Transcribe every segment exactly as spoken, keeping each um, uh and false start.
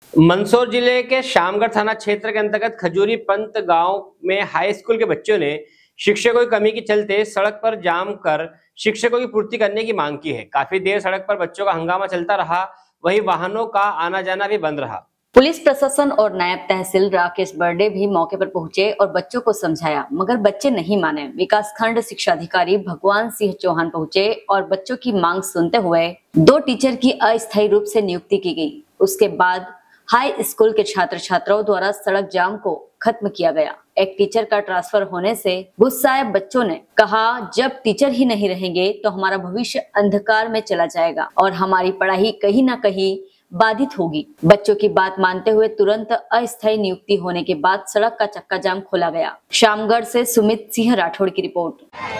मंदसौर जिले के शामगढ़ थाना क्षेत्र के अंतर्गत खजूरी पंत गांव में हाई स्कूल के बच्चों ने शिक्षकों की कमी के चलते सड़क पर जाम कर शिक्षकों की पूर्ति करने की मांग की है। काफी देर सड़क पर बच्चों का हंगामा चलता रहा, वहीं वाहनों का आना जाना भी बंद रहा। पुलिस प्रशासन और नायब तहसील राकेश बर्डे भी मौके पर पहुंचे और बच्चों को समझाया, मगर बच्चे नहीं माने। विकासखंड शिक्षा अधिकारी भगवान सिंह चौहान पहुंचे और बच्चों की मांग सुनते हुए दो टीचर की अस्थायी रूप से नियुक्ति की गई। उसके बाद हाई स्कूल के छात्र छात्राओं द्वारा सड़क जाम को खत्म किया गया। एक टीचर का ट्रांसफर होने से गुस्साए बच्चों ने कहा, जब टीचर ही नहीं रहेंगे तो हमारा भविष्य अंधकार में चला जाएगा और हमारी पढ़ाई कहीं ना कहीं बाधित होगी। बच्चों की बात मानते हुए तुरंत अस्थायी नियुक्ति होने के बाद सड़क का चक्का जाम खोला गया। शामगढ़ से सुमित सिंह राठौड़ की रिपोर्ट।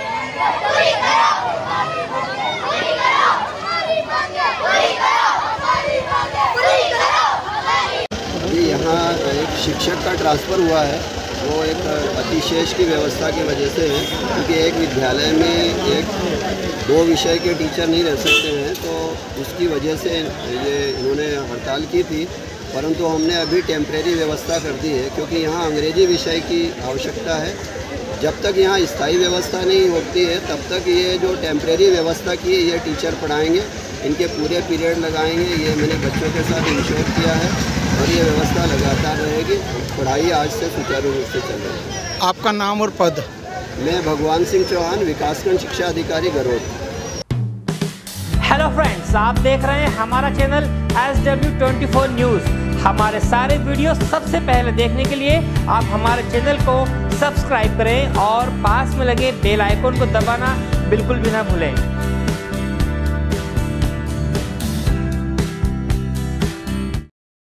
यहाँ एक शिक्षक का ट्रांसफ़र हुआ है, वो एक अतिशेष की व्यवस्था की वजह से है, क्योंकि एक विद्यालय में एक दो विषय के टीचर नहीं रह सकते हैं, तो उसकी वजह से ये इन्होंने हड़ताल की थी। परंतु हमने अभी टेम्परेरी व्यवस्था कर दी है, क्योंकि यहाँ अंग्रेजी विषय की आवश्यकता है। जब तक यहाँ स्थायी व्यवस्था नहीं होती है तब तक ये जो टेम्परेरी व्यवस्था की है ये टीचर पढ़ाएंगे, इनके पूरे पीरियड लगाएंगे। ये मैंने बच्चों के साथ इंश्योर किया है और ये व्यवस्था लगातार रहेगी। पढ़ाई आज से सुचारू रूप से चल रही है। आपका नाम और पद? मैं भगवान सिंह चौहान, विकासखंड शिक्षा अधिकारी गरोद। हेलो फ्रेंड्स, आप देख रहे हैं हमारा channel S W twenty four news. हमारे सारे वीडियो सबसे पहले देखने के लिए आप हमारे चैनल को सब्सक्राइब करें और पास में लगे बेल आइकन को दबाना बिल्कुल भी ना भूलें।